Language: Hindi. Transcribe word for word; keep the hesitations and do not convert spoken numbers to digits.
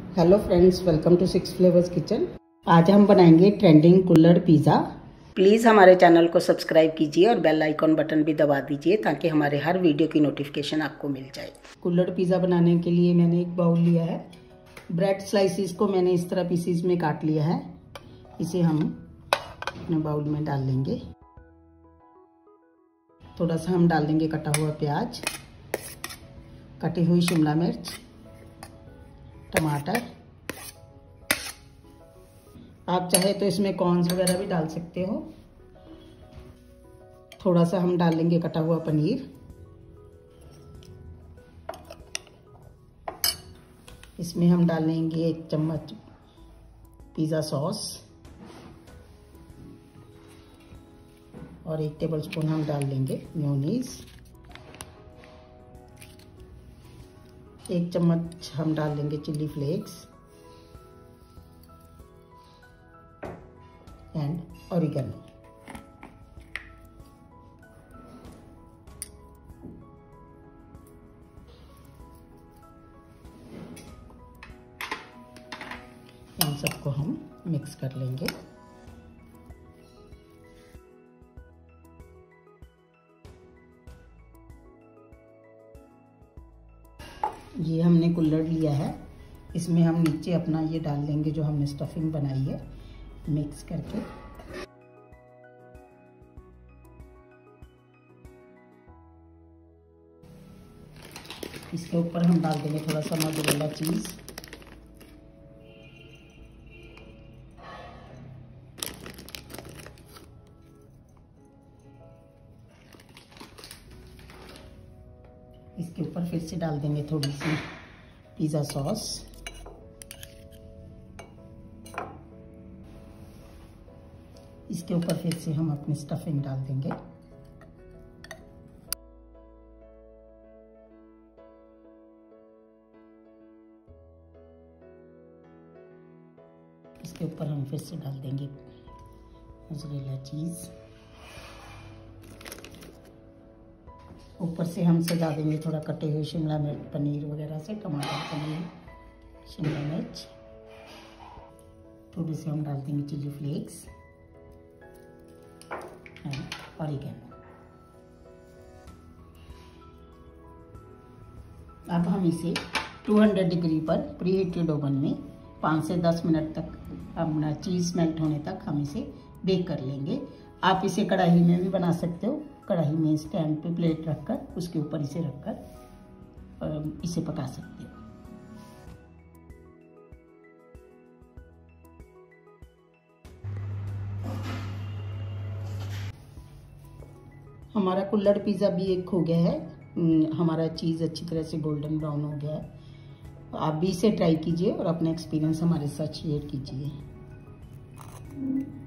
Hello friends, welcome to six flavours kitchen. आज हम बनाएंगे ट्रेंडिंग कुल्हड़ पिज़्ज़ा। प्लीज़ हमारे चैनल को सब्सक्राइब कीजिए और बेल आइकॉन बटन भी दबा दीजिए ताकि हमारे हर वीडियो की नोटिफिकेशन आपको मिल जाए। कुल्हड़ पिज़्ज़ा बनाने के लिए मैंने एक बाउल लिया है। ब्रेड स्लाइसिस को मैंने इस तरह पीसीज में काट लिया है। इसे हम अपने बाउल में डाल लेंगे। थोड़ा सा हम डाल देंगे कटा हुआ प्याज, कटी हुई शिमला मिर्च, टमाटर। आप चाहे तो इसमें कॉर्न्स वगैरह भी डाल सकते हो। थोड़ा सा हम डाल लेंगे कटा हुआ पनीर। इसमें हम डालेंगे एक चम्मच पिज़्ज़ा सॉस और एक टेबलस्पून हम डाल लेंगे मेयोनीज। एक चम्मच हम डाल देंगे चिल्ली फ्लेक्स एंड ऑरिगेनो। इन सबको हम मिक्स कर लेंगे। ये हमने कुल्हड़ लिया है, इसमें हम नीचे अपना ये डाल देंगे जो हमने स्टफिंग बनाई है मिक्स करके। इसके ऊपर हम डाल देंगे थोड़ा सा मोज़रेला चीज। इसके ऊपर फिर से डाल देंगे थोड़ी सी पिज़्ज़ा सॉस। इसके ऊपर फिर से हम अपनी स्टफिंग डाल देंगे। इसके ऊपर हम फिर से डाल देंगे मोज़रेला चीज। ऊपर से हम सजा देंगे थोड़ा कटे हुए शिमला मिर्च, पनीर वगैरह से, टमाटर, पनीर, शिमला मिर्च। थोड़ी से हम डाल देंगे चिली फ्लेक्स एंड ऑरिगेनो। अब हम इसे दो सौ डिग्री पर प्री हीटेड ओवन में पाँच से दस मिनट तक अपना चीज़ मेल्ट होने तक हम इसे बेक कर लेंगे। आप इसे कढ़ाई में भी बना सकते हो। कढ़ाई में स्टैंड पे प्लेट रखकर उसके ऊपर इसे रखकर इसे पका सकते हो। हमारा कुल्हड़ पिज़्ज़ा भी एक हो गया है। हमारा चीज़ अच्छी तरह से गोल्डन ब्राउन हो गया है। आप भी इसे ट्राई कीजिए और अपना एक्सपीरियंस हमारे साथ शेयर कीजिए।